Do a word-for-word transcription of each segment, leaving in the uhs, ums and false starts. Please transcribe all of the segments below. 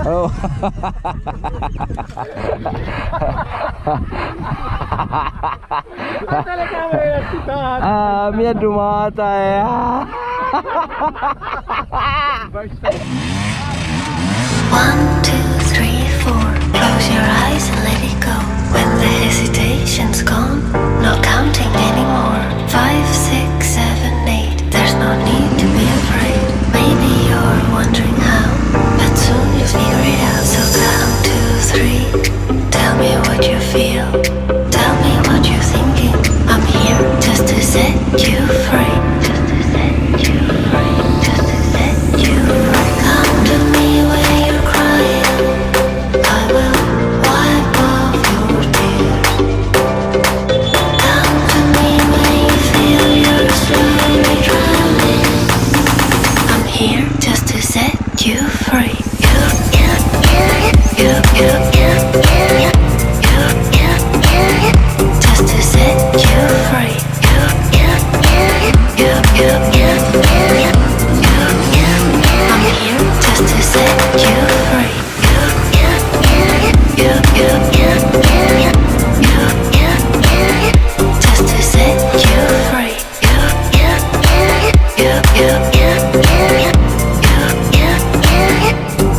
Oh. La telecamera è citata. Ah, mi è dumata, eh. One, two, three, four. Close your eyes and let it go. When the hesitation's gone, not counting anymore. Five, six, seven, eight. There's no need to be afraid. Maybe you're wondering how, but soon you'll figure it out. So count two, three. Tell me what you feel. Tell me what you're thinking. I'm here just to set you free. Just to set you free. Just to set you free. Come to me when you're crying. I will wipe off your tears. Come to me when you feel you're slowly drowning. I'm here just to set you free. You, you, you, you, you, you, you, you, you, you, just to set you free. You, you, you, you, you, you, you, you, you, I'm here just to set you free. You, you, you, you, you, you, you, you, you, you, just to set you free. You, you, you, you, you, you, you, you, you, you.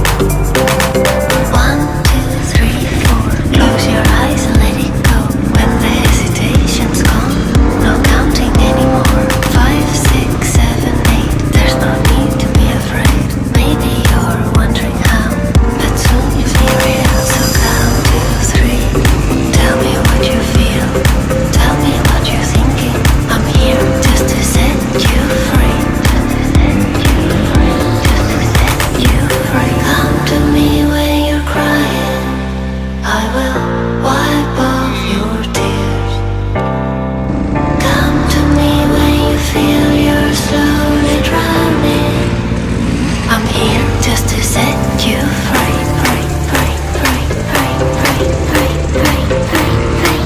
One, two, three, four. Close your eyes and let it go. When the hesitation's gone, no counting anymore. Five, six, seven, eight. There's no need to be afraid. Maybe you're wondering how, but soon you figure it out. So count two, three. Tell me what you feel. Tell me what you're thinking. I'm here just to set you free. Just to set you free. Just to set you free. Come to me when you're crying. I will wipe off your tears. Come to me when you feel you're slowly drowning. I'm here just to set you free. Free, free, free, free, free, free, free, free, free,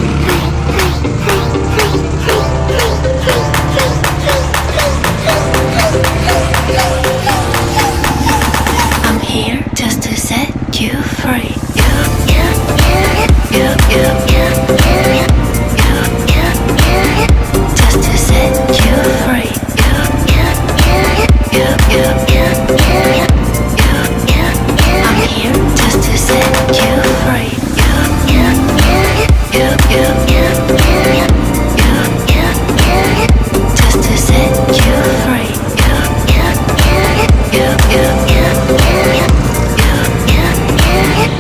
I'm here just to set you free. You, you, you, you, you, you, you, you, you, you, just to set you free. You, you, you, you, you, you, you, you, you, I'm here just to set you free. You, you, you, you, you, you, you, you, you, you, just to set you free. You, you, you, you, you, you, you, you, you, you.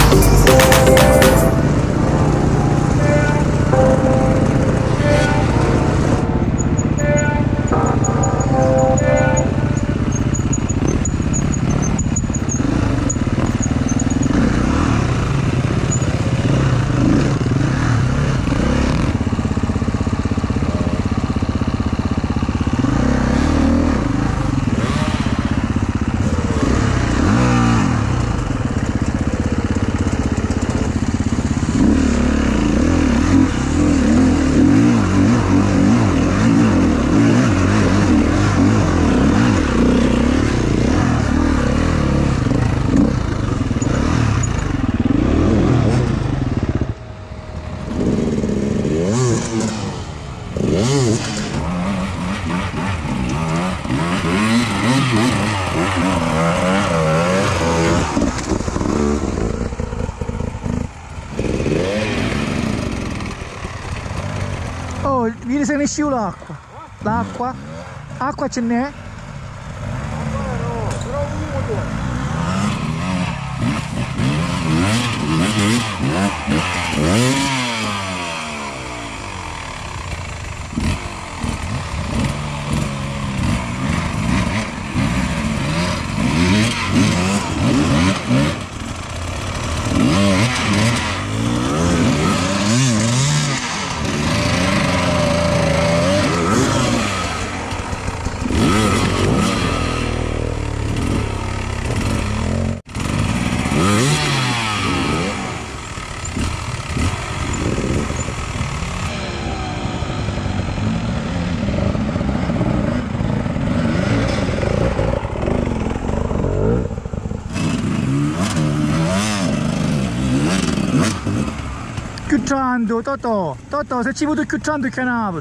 Oh, vieni se ne scivola l'acqua. L'acqua. Acqua ce n'è? Yeah. chiucciando, Totò, Totò, se ci vedo chiucciando che navi.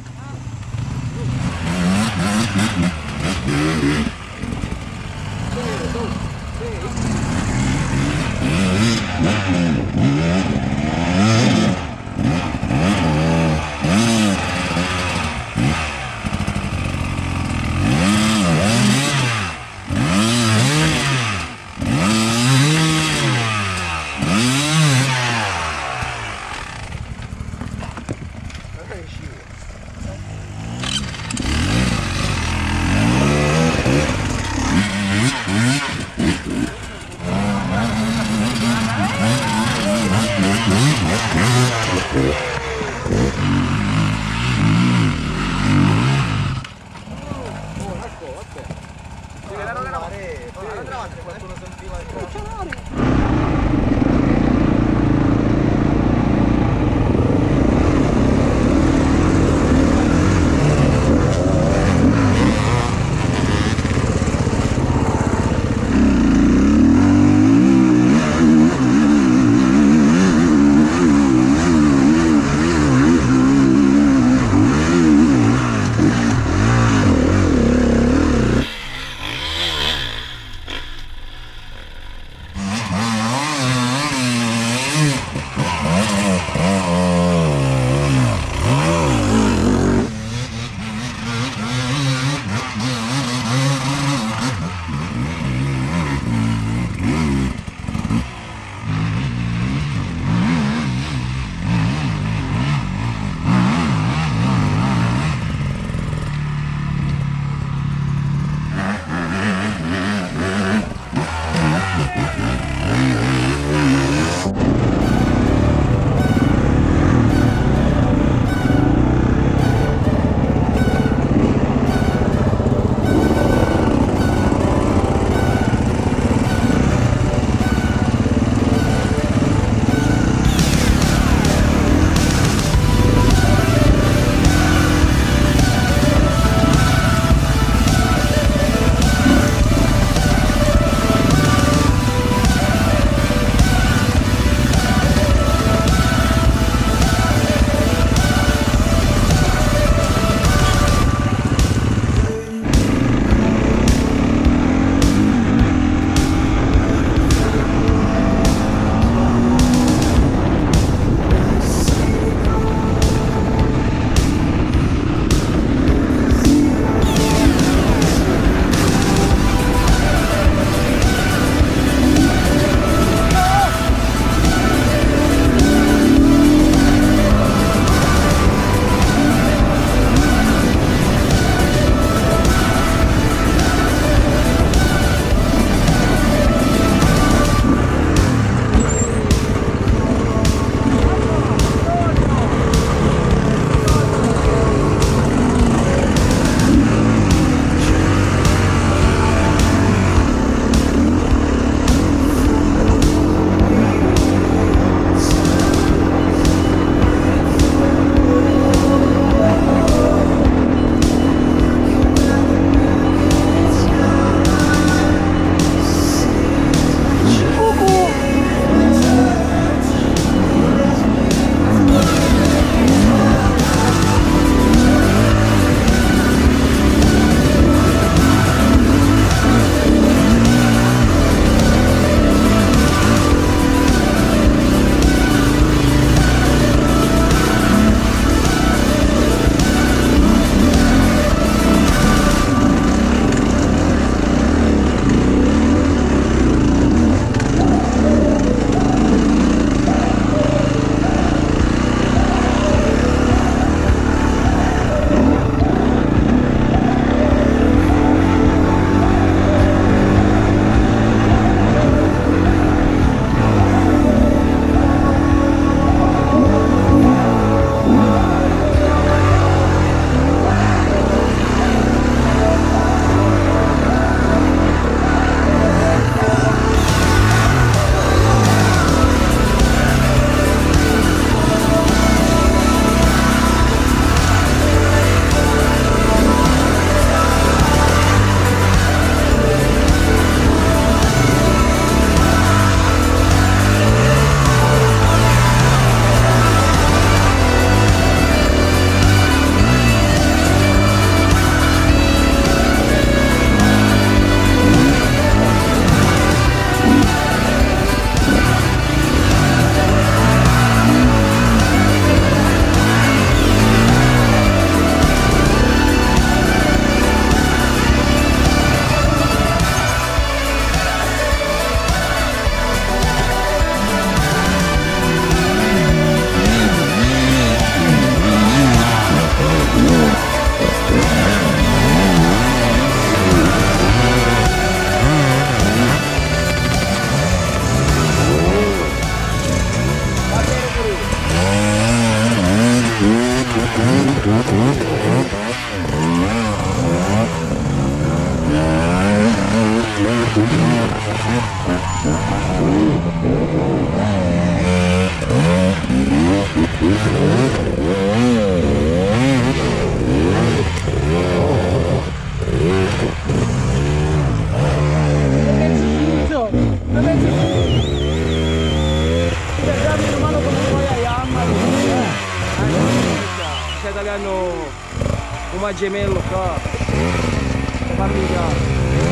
Saya tak gano rumah Gmail ke família.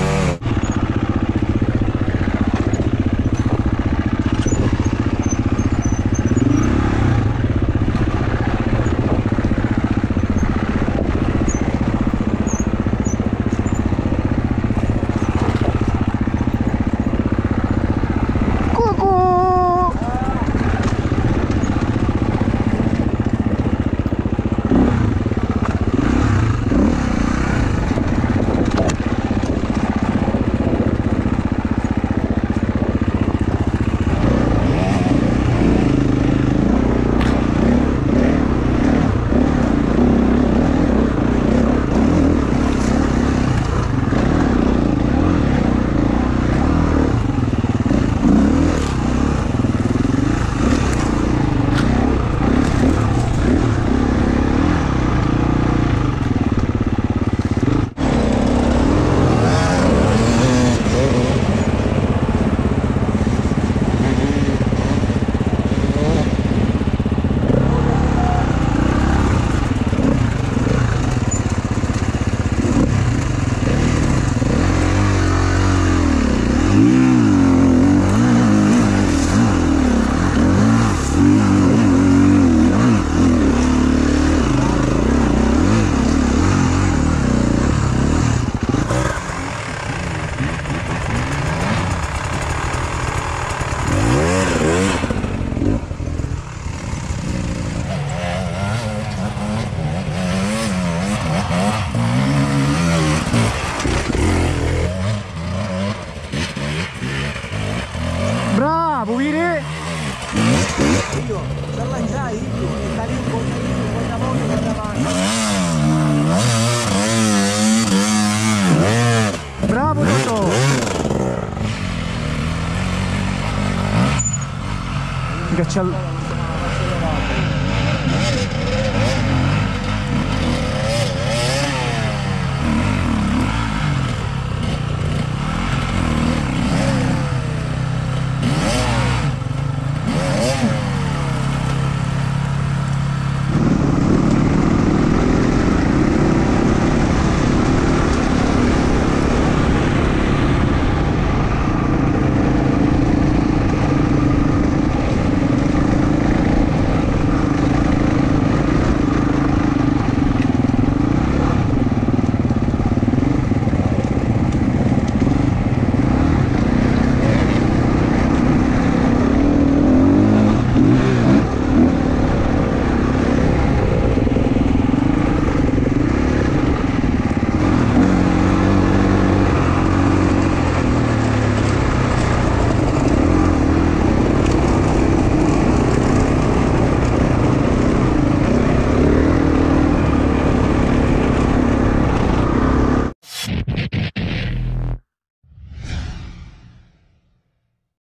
Bravo, Viri! Io, ce l'hai già io, e da lì un po' di volte davanti. Bravo, Totò! Che c'è il...